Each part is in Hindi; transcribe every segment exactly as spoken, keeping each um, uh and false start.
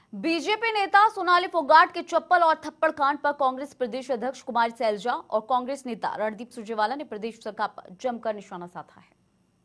बीजेपी नेता सोनाली फोगाट के चप्पल और थप्पड़ कांड पर कांग्रेस प्रदेश अध्यक्ष कुमारी सैलजा और कांग्रेस नेता रणदीप सुरजेवाला ने प्रदेश सरकार पर जमकर निशाना साधा है।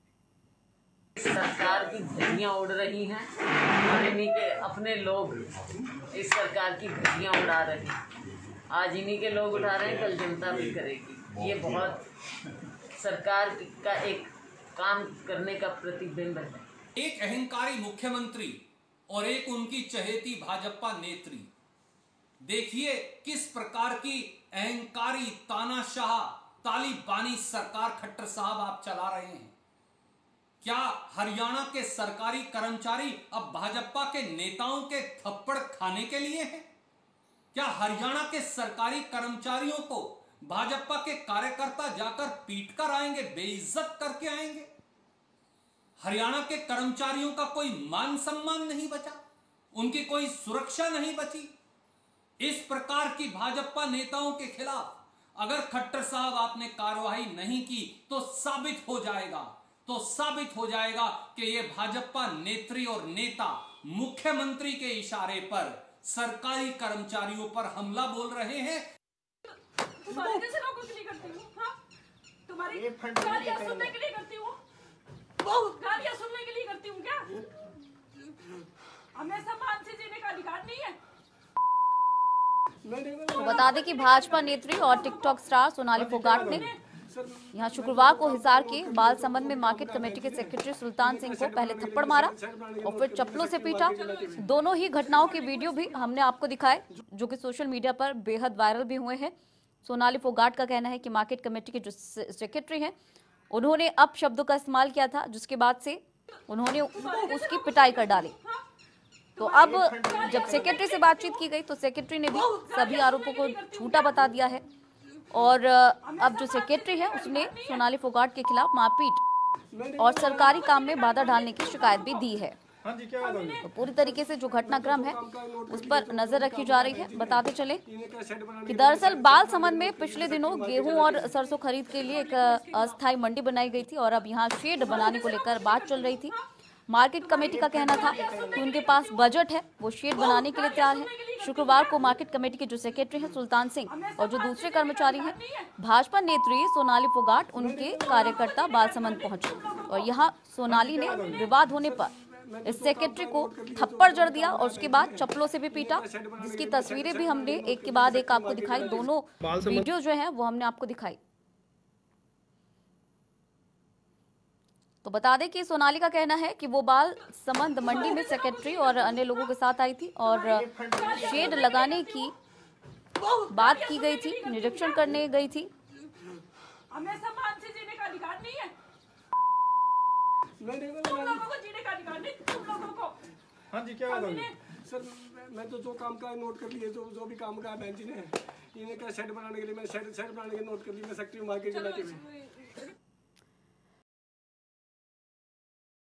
सरकार की घड़ियां उड़ रही हैं और इन्हीं के अपने लोग इस सरकार की घड़ियां उड़ा रहे हैं। आज इन्हीं के लोग उठा रहे हैं, कल जनता भी करेगी। ये बहुत सरकार का एक काम करने का प्रतिबिंब है। एक अहंकारी मुख्यमंत्री और एक उनकी चहेती भाजपा नेत्री। देखिए किस प्रकार की अहंकारी तानाशाह तालिबानी सरकार खट्टर साहब आप चला रहे हैं। क्या हरियाणा के सरकारी कर्मचारी अब भाजपा के नेताओं के थप्पड़ खाने के लिए हैं? क्या हरियाणा के सरकारी कर्मचारियों को भाजपा के कार्यकर्ता जाकर पीट कर आएंगे, बेइज्जत करके आएंगे? हरियाणा के कर्मचारियों का कोई मान सम्मान नहीं बचा, उनकी कोई सुरक्षा नहीं बची। इस प्रकार की भाजपा नेताओं के खिलाफ अगर खट्टर साहब आपने कार्रवाई नहीं की तो साबित हो जाएगा तो साबित हो जाएगा कि ये भाजपा नेत्री और नेता मुख्यमंत्री के इशारे पर सरकारी कर्मचारियों पर हमला बोल रहे हैं। तुम्हारे जैसे लोगों के लिए करती हूँ, हाँ? तुम्हारी गालियाँ सुनने के लिए करती हूँ, गालियाँ सुनने के लिए करती हूँ क्या? हमें सम्मान से जीने का अधिकार नहीं है। तो बता दें कि भाजपा नेत्री और टिकटॉक स्टार सोनाली फोगाट ने यहां शुक्रवार को हिसार के बाल संबंध में मार्केट कमेटी के सेक्रेटरी सुल्तान सिंह को पहले थप्पड़ मारा और फिर चप्पलों से पीटा। दोनों ही घटनाओं के वीडियो भी हमने आपको दिखाए जो कि सोशल मीडिया पर बेहद वायरल भी हुए हैं। सोनाली फोगाट का कहना है कि मार्केट कमेटी के जो सेक्रेटरी हैं उन्होंने अप शब्दों का इस्तेमाल किया था, जिसके बाद से उन्होंने उसकी पिटाई कर डाली। तो अब जब सेक्रेटरी से बातचीत की गई तो सेक्रेटरी ने भी सभी आरोपों को झूठा बता दिया है और अब जो सेक्रेटरी है उसने सोनाली फोगाट के खिलाफ मारपीट और सरकारी काम में बाधा डालने की शिकायत भी दी है। तो पूरी तरीके से जो घटनाक्रम है उस पर नजर रखी जा रही है। बताते चले कि दरअसल बाल समन में पिछले दिनों गेहूं और सरसों खरीद के लिए एक अस्थायी मंडी बनाई गई थी और अब यहां शेड बनाने को लेकर बात चल रही थी। मार्केट कमेटी का कहना था कि उनके पास बजट है, वो शेड बनाने के लिए तैयार है। शुक्रवार को मार्केट कमेटी के जो सेक्रेटरी हैं सुल्तान सिंह और जो दूसरे कर्मचारी हैं भाजपा नेत्री सोनाली फोगाट उनके कार्यकर्ता बालसमंद पहुंचे और यहां सोनाली ने विवाद होने पर इस सेक्रेटरी को थप्पड़ जड़ दिया और उसके बाद चप्पलों से भी पीटा, जिसकी तस्वीरें भी हमने एक के बाद एक आपको दिखाई। दोनों वीडियो जो है वो हमने आपको दिखाई। तो बता दें कि सोनाली का कहना है कि वो बाल संबंध मंडी में सेक्रेटरी और अन्य लोगों के साथ आई थी और शेड लगाने की बात की गई थी, निरीक्षण करने गई थी। हमें सम्मान से जीने का अधिकार नहीं है। तुम लोगों को जीने का अधिकार नहीं, तुम लोगों को। हाँ जी, क्या बात है सर? मैं तो जो काम का नोट कर लिए, जो जो भी काम का बहन जी ने इन्हें क्या शेड बनाने के लिए मैं शेड शेड बनाने के नोट कर लिए। मैं सेक्रेटरी मार्केट कमेटी में